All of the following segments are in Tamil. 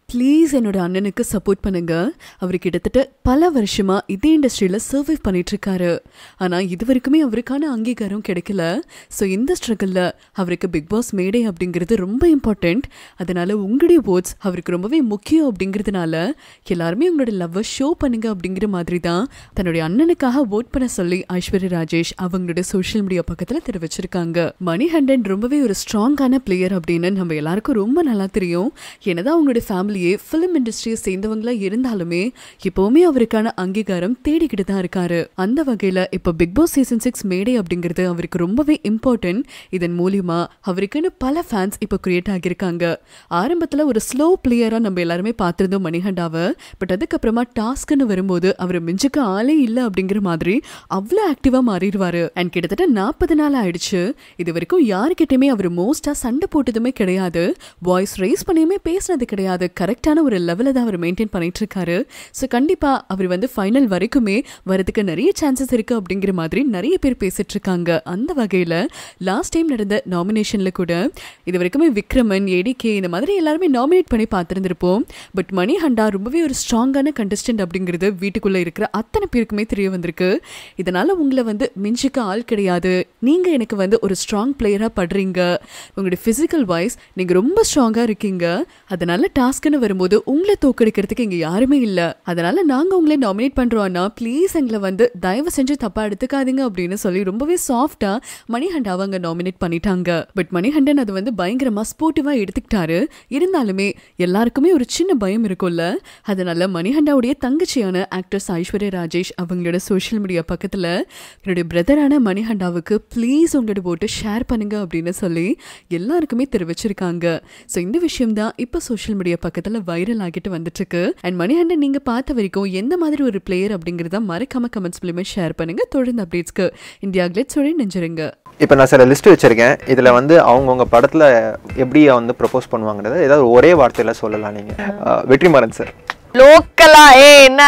ப்ளீஸ் என்னோட அண்ணனுக்கு சப்போர்ட் பண்ணுங்க. அவர் கிட்டத்தட்ட பல வருஷமா இதே இண்டஸ்ட்ரியில் சர்வைவ் பண்ணிட்டு இருக்காரு. ஆனால் இது வரைக்குமே அவருக்கான அங்கீகாரம் கிடைக்கல. ஸோ இந்த ஸ்ட்ரகிளில் அவருக்கு பிக் பாஸ் மேடை அப்படிங்கிறது ரொம்ப இம்பார்ட்டண்ட். அதனால உங்களுடைய ஓட்ஸ் அவருக்கு ரொம்பவே முக்கியம். அப்படிங்கிறதுனால எல்லாருமே உங்களோட லவ்வை ஷோ பண்ணுங்க அப்படிங்கிற மாதிரி தான் தன்னுடைய அண்ணனுக்காக ஓட் பண்ண சொல்லி ஐஸ்வர்யா ராஜேஷ் அவங்களோட சோஷியல் மீடியா பக்கத்தில் தெரிவிச்சிருக்காங்க. மணிகண்டன் ரொம்பவே ஒரு ஸ்ட்ராங்கான பிளேயர் அப்படின்னு நம்ம எல்லாருக்கும் ரொம்ப நல்லா தெரியும். என்னதான் அவங்களோட ஃபேமிலி ஃபிலிம் இண்டஸ்ட்ரியை சேர்ந்தவங்களா இருந்தாலுமே இப்பவுமே அவருக்கான அங்கீகாரம் தேடிக்கிட்டு தான் இருக்காரு. அந்த வகையில இப்ப பிக் பாஸ் சீசன் 6 மேடை அப்படிங்கிறது அவருக்கு ரொம்பவே இம்பார்ட்டன்ட். இதன் மூலியமா அவருக்குன்னு பல ஃபேன்ஸ் இப்ப கிரியேட் ஆகியிருக்காங்க. ஆரம்பத்துல ஒரு ஸ்லோ பிளேயரா நம்ம எல்லாருமே பார்த்திருந்தோம் மணிகண்டாவை. பட் அதுக்கப்புறமா டாஸ்க்னு வரும்போது அவர் மிஞ்சுக்க ஆளே இல்லை அப்படிங்கிற மாதிரி அவ்வளோ ஆக்டிவா மாறிடுவாரு. அண்ட் கிட்டத்தட்ட 40 நாள் ஆயிடுச்சு. இது வரைக்கும் யாருக்கிட்டையுமே அவர் மோஸ்டா சண்டை போட்டதுமே கிடையாது. வாய்ஸ் ரைஸ் பண்ணியுமே பேசினது கிடையாது. கரெக்டான ஒரு லெவலில் தான் அவர் மெயின்டைன் பண்ணிட்டு இருக்காரு. ஸோ கண்டிப்பா அவர் ஃபைனல் வரைக்குமே வரதுக்கு நிறைய சான்சஸ் இருக்கு அப்படிங்கிற மாதிரி நிறைய பேர் பேசிட்டு இருக்காங்க. அந்த வகையில் லாஸ்ட் டைம் நடந்த நாமினேஷன்ல கூட இது வரைக்குமே விக்ரமன், ஏடிகே இந்த மாதிரி எல்லாருமே நாமினேட் பண்ணி பார்த்துருந்துருப்போம். பட் மணிகண்டா ரொம்பவே ஒரு ஸ்ட்ராங்கான கண்டஸ்டன்ட் அப்படிங்கிறது வீட்டுக்குள்ள இருக்கிற அத்தனை பேருக்குமே தெரிய வந்திருக்கு. இதனால உங்களை மிஞ்சுக்க ஆள் கிடையாது. நீங்க எனக்கு ஒரு ஸ்ட்ராங் பிளேயரா படுறீங்க. உங்களுடைய பிசிக்கல் வைஸ் நீங்க ரொம்ப ஸ்ட்ராங்கா இருக்கீங்க. அதனால டாஸ்க்னு வரும்போது உங்களை தோக்கடிக்கிறதுக்கு இங்க யாருமே இல்ல. அதனால நாங்க உங்களை நாமினேட் பண்றோம்னா ப்ளீஸ் எங்களை தயவு செஞ்சு தப்பா எடுத்துக்காதீங்க அப்படின்னு சொல்லி ரொம்பவே சாஃப்டா மணிகண்டாவை அங்க நாமினேட் பண்ணிட்டாங்க. பட் மணிகண்டன் அது பயங்கரமா ஸ்போர்ட்டிவா எடுத்துக்கிட்டாரு. இருந்தாலுமே எல்லாருக்குமே ஒரு சின்ன பயம் இருக்கும்ல. அதனால மணிகண்டாவுடைய தங்கச்சியான ஆக்ட்ரஸ் ஐஸ்வர்யா ராஜேஷ் அவங்களோட சோஷியல் மீடியா பக்கத்துல என்னுடைய பிரதரான மணிகண்டாவுக்கு ப்ளீஸ் உங்களோட போட்டு ஷேர் பண்ணுங்க அப்படின்னு சொல்லி எல்லாருக்குமே தெரிவிச்சிருக்காங்க. ஸோ இந்த விஷயம் தான் இப்போ சோஷியல் மீடியா பக்கத்துல வைரல் ஆகிட்டு வந்துட்டு இருக்கு. அண்ட் மணிகண்டன் நீங்க பார்த்த வரைக்கும் எந்த மாதிரி ஒரு பிளேயர் அப்படிங்கறத மறக்காம கமெண்ட்ஸ் மூலமா ஷேர் பண்ணுங்க. தொடர்ந்து அப்டேட்ஸ்க்கு இந்தியா கிளிட்ஸ் ஓட நெஞ்சிருங்க. இப்போ நான் சில லிஸ்ட் வச்சிருக்கேன். இதுல அவங்கவுங்க படத்துல எப்படி ப்ரொபோஸ் பண்ணுவாங்கறத ஏதாவது ஒரே வார்த்தையில சொல்லலாம். நீங்க வெற்றிமாறன் சார் லோக்கலா என்ன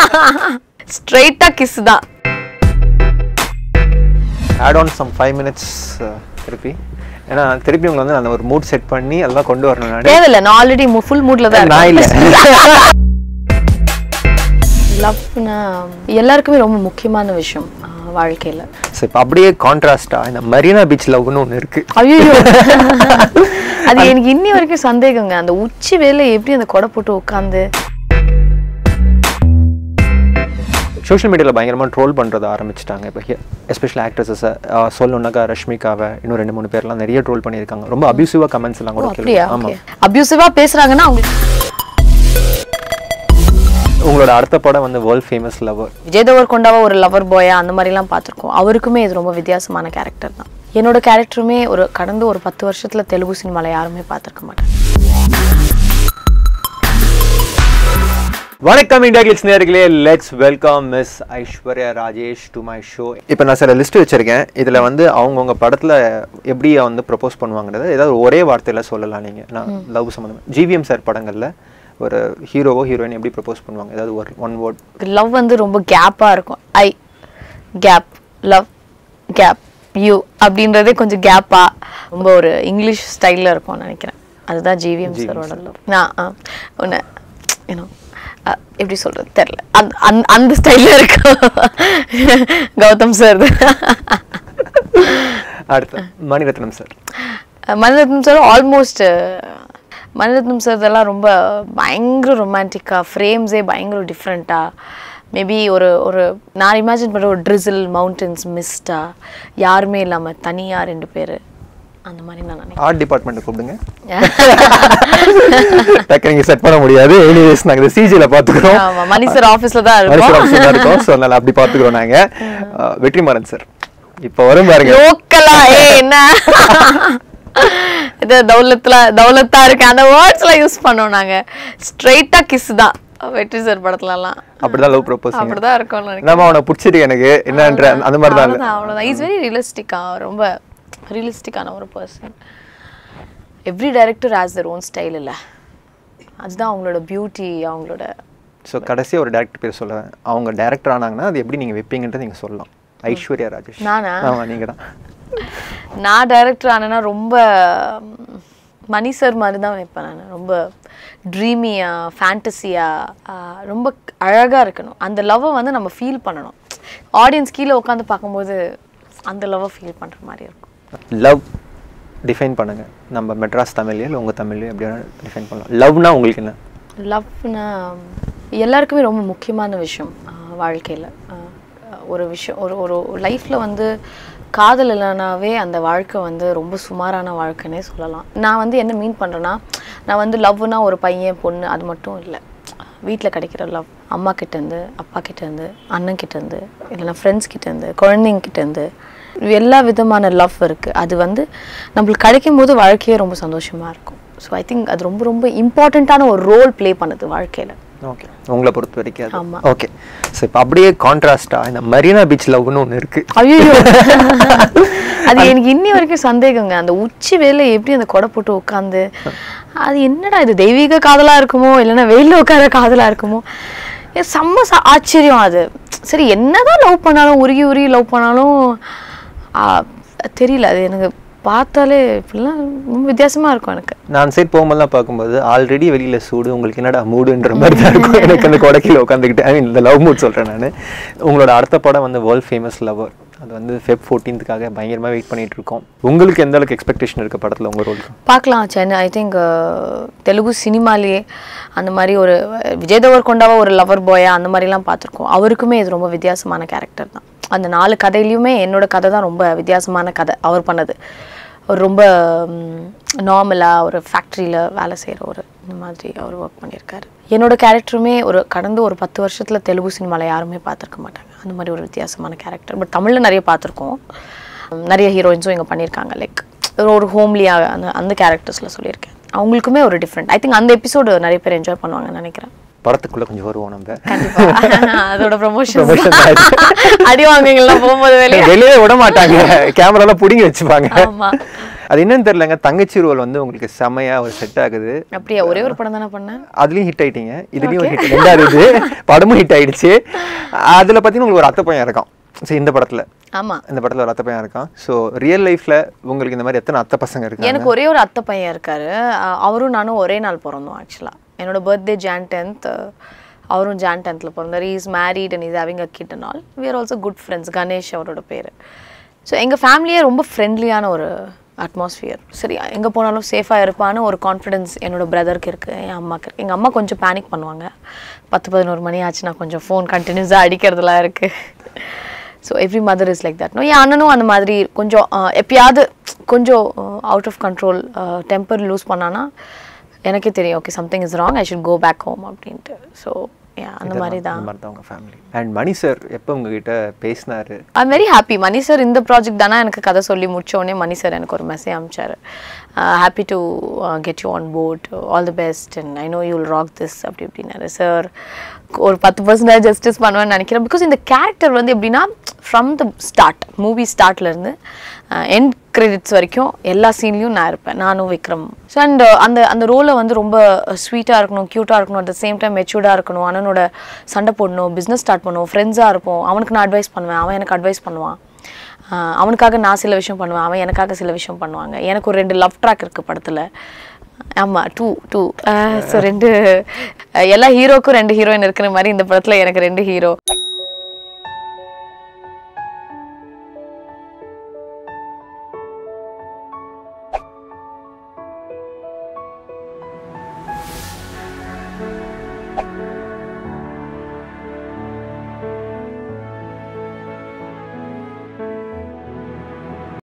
ஸ்ட்ரைட்டா கிஸ் தான். ஆட் ஆன் சம் 5 minutes திருப்பி. ஏன்னா திருப்பி உங்களை அந்த ஒரு மூட் செட் பண்ணி எல்லாம் கொண்டு வரணும். நான் தேவையில்ல, நான் ஆல்ரெடி ஃபுல் மூட்ல தான் இருக்கேன். நான் இல்ல. லவ்னா எல்லாருக்குமே ரொம்ப முக்கியமான விஷயம் வாழ்க்கையில. சோ இப்போ அப்படியே கான்ட்ராஸ்டா இந்த மரீனா பீச் லவ்னு ஒன்று இருக்கு. ஐயோ அது எனக்கு இன்னி வரைக்கும் சந்தேகங்க. அந்த உச்சி வேலை எப்படி அந்த கொடை போட்டு உட்காந்து சோஷியல் மீடியாவில் பயங்கரமாக ட்ரோல் பண்ணுறதை ஆரம்பிச்சிட்டாங்க. இப்போ எஸ்பெஷலி ஆக்ட்ரஸஸை சொல்லணுன்னாக்கா ரஷ்மிகாவை இன்னும் 2-3 பேர்லாம் நிறைய ட்ரோல் பண்ணியிருக்காங்க. ரொம்ப அபியூசிவாக கமெண்ட்ஸ் எல்லாம் கூட கேள்வி. ஆமாம், அபியூசிவாக பேசுகிறாங்கன்னா உங்களோட அடுத்த படம் வேர்ல்ட் ஃபேமஸ் லவர் விஜய் தேவர்கொண்டாவா ஒரு லவர் பாயா அந்த மாதிரிலாம் பார்த்துருக்கோம். அவருக்குமே இது ரொம்ப வித்தியாசமான கேரக்டர் தான். என்னோட கேரக்டருமே கடந்த ஒரு 10 வருஷத்தில் தெலுங்கு சினிமாவில் யாருமே பார்த்துருக்க மாட்டாங்க. வணக்கம் IndiaGlitz நேயர்களே, let's welcome miss Aishwarya Rajesh to my show. இப்போ நான் சில லிஸ்ட் வச்சிருக்கேன். இதில் அவங்கவுங்க படத்தில் எப்படி ப்ரொபோஸ் பண்ணுவாங்கறத ஏதாவது ஒரே வார்த்தையில் சொல்லலாம். நீங்கள் நான் லவ் சம்மந்தமாக GVM சார் படங்களில் ஒரு ஹீரோவோ ஹீரோயின் எப்படி ப்ரொபோஸ் பண்ணுவாங்க, ஏதாவது ஒரு ஒன் வேர்ட். லவ் ரொம்ப கேப்பாக இருக்கும். I gap, love gap, you அப்படின்றதே கொஞ்சம் கேப்பாக ரொம்ப ஒரு இங்கிலீஷ் ஸ்டைலில் இருக்கும்னு நினைக்கிறேன். அதுதான் GVM சாரோட லவ். நான் ஒன்று எப்படி சொல்றது தெரியல, அந்த ஸ்டைல்ல இருக்கு கௌதம் சார். அடுத்து Mani Ratnam sir. Mani Ratnam sir almost Mani Ratnam sir இதெல்லாம் ரொம்ப பயங்கர ரொமான்டிக்கா, ஃப்ரேம்ஸே பயங்கர டிஃப்ரெண்ட்டா. மேபி ஒரு நான் இமேஜின் பண்ணுற ஒரு ட்ரிசில், மவுண்டன்ஸ், மிஸ்டா, யாருமே இல்லாமல் தனியாக 2 பேர் அந்த மாதிரி நான் நினைக்கிறேன். ஆர்ட் டிபார்ட்மெண்ட் கூப்பிடுங்க. டக்கரிங்க செட் பண்ண முடியாது. எனிவேஸ் நாங்க சிஜில பாத்துக்கிறோம். ஆமா, மணி சார் ஆபீஸ்ல தான் இருக்கோம். சோ அதனால அப்படி பாத்துக்கிறோம் நாங்க. வெற்றிமாறன் சார் இப்போ வரும் பாருங்க. லோக்கலா என்ன இது தௌலத்தா இருக்கு அந்த வேர்ட்ஸ்ல யூஸ் பண்ணோம் நாங்க. ஸ்ட்ரைட்டா கிஸ் தான் வெற்றி சார் படத்துலலாம். அப்படிதான் லவ் ப்ரொபோசிங் அப்படிதான் இருக்கும் நினைக்கிறேன். நம்ம அவனை பிடிச்சிருக்கு எனக்கு என்னன்ற அந்த மாதிரி தான். அவ்வளவுதான். இஸ் வெரி ரியலிஸ்டிக்கா, ரொம்ப ரியலிஸ்டிக்கான ஒரு person. Every director has their own style இல்லை, அதுதான் அவங்களோட பியூட்டி, அவங்களோட. ஸோ கடைசியாக ஒரு டேரக்டர் பேர் சொல்லுவேன். அவங்க டேரக்டர் ஆனாங்கன்னா அது எப்படி நீங்கள் வைப்பீங்கன்றது நீங்கள் சொல்லலாம். ஐஸ்வர்யா ராஜேஷ். நானா? ஆமாம், நீங்கள் தான். நான் டைரக்டர் ஆனேன்னா ரொம்ப மணி சார் மாதிரி தான் வைப்பேன் நான். ரொம்ப ட்ரீமியாக ஃபேண்டஸியாக ரொம்ப அழகாக இருக்கணும். அந்த லவ்வை வந்து நம்ம ஃபீல் பண்ணணும். ஆடியன்ஸ் கீழே உட்காந்து பார்க்கும்போது அந்த லவ்வை ஃபீல் பண்ணுற மாதிரி இருக்கும். லவ் டிஃபைன் பண்ணுங்க. நம்ம மெட்ராஸ் தமிழ்லையோ இல்லை உங்கள் தமிழ்லையோ எப்படி டிஃபைன் பண்ணலாம். லவ்னா உங்களுக்கு என்ன? லவ்னா எல்லாருக்குமே ரொம்ப முக்கியமான விஷயம் வாழ்க்கையில். ஒரு விஷயம் ஒரு லைஃப்பில் வந்து காதல் இல்லைனாவே அந்த வாழ்க்கை வந்து ரொம்ப சுமாரான வாழ்க்கைன்னே சொல்லலாம். நான் வந்து என்ன மீன் பண்ணுறேன்னா, நான் வந்து லவ்னா ஒரு பையன் பொண்ணு அது மட்டும் இல்லை. வீட்டில் கிடைக்கிற லவ், அம்மா கிட்டேருந்து, அப்பா கிட்டேருந்து, அண்ணன் கிட்டேருந்து, இல்லைனா ஃப்ரெண்ட்ஸ் கிட்டேருந்து, குழந்தைங்க கிட்டேருந்து, எல்லா விதமான லவ் இருக்குது. அது வந்து நம்மளுக்கு கிடைக்கும் போது வாழ்க்கையே ரொம்ப சந்தோஷமாக இருக்கும். ஸோ ஐ திங்க் அது ரொம்ப ரொம்ப இம்பார்ட்டண்ட்டான ஒரு ரோல் ப்ளே பண்ணுது வாழ்க்கையில். ஓகே, உங்களை பொறுத்த வரைக்கும். ஆமாம். ஓகே, ஸோ இப்போ அப்படியே கான்ட்ராஸ்டாக இந்த மரீனா பீச் லவ்னு ஒன்று இருக்குது. ஐயோ, அது எனக்கு இன்னி வரைக்கும் சந்தேகங்க. அந்த உச்சி வேலை எப்படி அந்த கொடை போட்டு உட்காந்து, அது என்னடா இது தெய்வீக காதலாக இருக்குமோ இல்லைன்னா வெயிலில் உட்கார காதலாக இருக்குமோ, செம்ம ஆச்சரியம் அது. சரி, என்னதான் லவ் பண்ணாலும் உருகி உருகி லவ் பண்ணாலும் தெரியல, அது எனக்கு பார்த்தாலே இப்படிலாம் ரொம்ப வித்தியாசமாக இருக்கும். எனக்கு நான் சைட் போகும்போதுலாம் பார்க்கும்போது ஆல்ரெடி வெளியில் சூடு, உங்களுக்கு என்னடா மூடுன்ற மாதிரி தான் இருக்கும். எனக்கு அந்த கொடைக்கில் உட்காந்துக்கிட்டு ஐ மீன் இந்த லவ் மூட் சொல்கிறேன் நான். உங்களோட அடுத்த படம் வந்து வேர்ல்ட் ஃபேமஸ் லவர், அது வந்து Feb 14th பயங்கரமாக வெயிட் பண்ணிட்டு இருக்கோம். உங்களுக்கு எந்த அளவுக்கு எக்ஸ்பெக்டேஷன் இருக்க படத்தில் உங்கள் ரோலுக்கு? பார்க்கலாம். சென்னை ஐ திங்க் தெலுங்கு சினிமாலேயே அந்த மாதிரி ஒரு விஜய் தேவர்கொண்டாவா ஒரு லவர் பாயா அந்த மாதிரிலாம் பார்த்துருக்கோம். அவருக்குமே இது ரொம்ப வித்தியாசமான கேரக்டர் தான். அந்த 4 கதையிலையுமே என்னோட கதை தான் ரொம்ப வித்தியாசமான கதை. அவர் பண்ணது ஒரு ரொம்ப நார்மலாக ஒரு ஃபேக்ட்ரியில் வேலை செய்கிற ஒரு இந்த மாதிரி அவர் ஒர்க் பண்ணியிருக்காரு. என்னோட கேரக்டருமே கடந்த ஒரு 10 வருஷத்தில் தெலுங்கு சினிமாவில் யாருமே பார்த்துருக்க மாட்டாங்க. அந்த மாதிரி ஒரு வித்தியாசமான கேரக்டர். பட் தமிழில் நிறைய பார்த்துருக்கோம். நிறைய ஹீரோயின்ஸும் இங்கே பண்ணியிருக்காங்க. லைக் ஒரு ஹோம்லியாக அந்த கேரக்டர்ஸில் சொல்லியிருக்கேன். அவங்களுக்குமே ஒரு டிஃப்ரெண்ட். ஐ திங்க் அந்த எபிசோடு நிறைய பேர் என்ஜாய் பண்ணுவாங்கன்னு நினைக்கிறேன். படத்துக்குள்ள கொஞ்சம் வருவோம் நம்ம. அதோட ப்ரமோஷன் அடி வாங்குவீங்களா போகும்போது? வெளியே விட மாட்டாங்க, கேமரால புடிங்கி வச்சுப்பாங்க. அது என்னன்னு தெரியலங்க, தங்கச்சி ரோல் வந்து உங்களுக்கு செமையா ஒரு செட் ஆகுது. அப்படியே ஒரே ஒரு படம் தானே பண்ணேன், அதுலயும் ஹிட் ஆயிட்டீங்க, இதுலயும் ஹிட். ரெண்டாவது இது படமும் ஹிட் ஆயிடுச்சு. அதுல பார்த்தீங்கன்னா உங்களுக்கு ஒரு அத்தை பையன் இருக்கான். சரி, இந்த படத்துல இந்த படத்துல ஒரு அத்தை பையன் இருக்கான். ஸோ ரியல் லைஃப்ல உங்களுக்கு இந்த மாதிரி எத்தனை அத்தை பசங்க இருக்காங்க? எனக்கு ஒரே ஒரு அத்தை பையன் இருக்காரு. அவரும் நானும் ஒரே நாள் பிறந்தோம். ஆக்சுவலா என்னோட பர்த்டே Jan 10th, அவரும் Jan 10th பிறந்தார். Is married and is having a kid and all. We are also good friends. Ganesh அவரோட பேர். ஸோ எங்கள் ஃபேமிலியே ரொம்ப ஃப்ரெண்ட்லியான ஒரு அட்மாஸ்ஃபியர். சரி, எங்கே போனாலும் சேஃபாக இருப்பான்னு ஒரு கான்ஃபிடென்ஸ் என்னோட பிரதருக்கு இருக்குது, என் அம்மாவுக்கு இருக்குது. எங்கள் அம்மா கொஞ்சம் பேனிக் பண்ணுவாங்க. 10-11 மணி ஆச்சுன்னா கொஞ்சம் ஃபோன் கண்டினியூஸாக அடிக்கிறதுலாம் இருக்குது. So every mother is like that. No, என் அண்ணனும் அந்த மாதிரி கொஞ்சம் எப்பயாவது கொஞ்சம் out of control temper lose பண்ணான்னா எனக்கே தெரியும், okay something is wrong, I should go back home அப்படின்ட்டு. ஸோ அந்த மாதிரி தான் உங்கள் ஃபேமிலி. அண்ட் மணி சார் எப்போ உங்ககிட்ட பேசினாரு? I am very happy. Mani sir இந்த ப்ராஜெக்ட் தானே எனக்கு கதை சொல்லி முடிச்சோடனே மணி சார் எனக்கு ஒரு மெசேஜ் அனுப்பிச்சாரு. Happy to get you on board, all the best and I know you will rock this அப்படி இப்படின்னாரு. சார் ஒரு 10% ஜஸ்டிஸ் பண்ணுவேன்னு நினைக்கிறேன். பிகாஸ் இந்த கேரக்டர் வந்து எப்படின்னா ஃப்ரம் த ஸ்டார்ட், மூவி ஸ்டார்ட்லேருந்து எண்ட் கிரெடிட்ஸ் வரைக்கும் எல்லா சீன்லையும் நான் இருப்பேன், நானும் விக்ரம். ஸோ அண்ட் அந்த ரோலை வந்து ரொம்ப ஸ்வீட்டாக இருக்கணும், க்யூட்டாக இருக்கணும், அட் த சேம் டைம் மெச்சூர்டாக இருக்கணும். அண்ணனோட சண்டை போடணும், பிஸ்னஸ் ஸ்டார்ட் பண்ணுவோம், ஃப்ரெண்ட்ஸாக இருப்போம். அவனுக்கு நான் அட்வைஸ் பண்ணுவேன், அவன் எனக்கு அட்வைஸ் பண்ணுவான். அவனுக்காக நான் சில விஷயம் பண்ணுவேன், அவன் எனக்காக சில விஷயம் பண்ணுவாங்க. எனக்கு ஒரு 2 லவ் ட்ராக் இருக்குது படத்தில். ஆமாம், 2. ஸோ 2 எல்லா ஹீரோக்கும் 2 ஹீரோயின் இருக்கிற மாதிரி இந்த படத்தில் எனக்கு 2 ஹீரோ.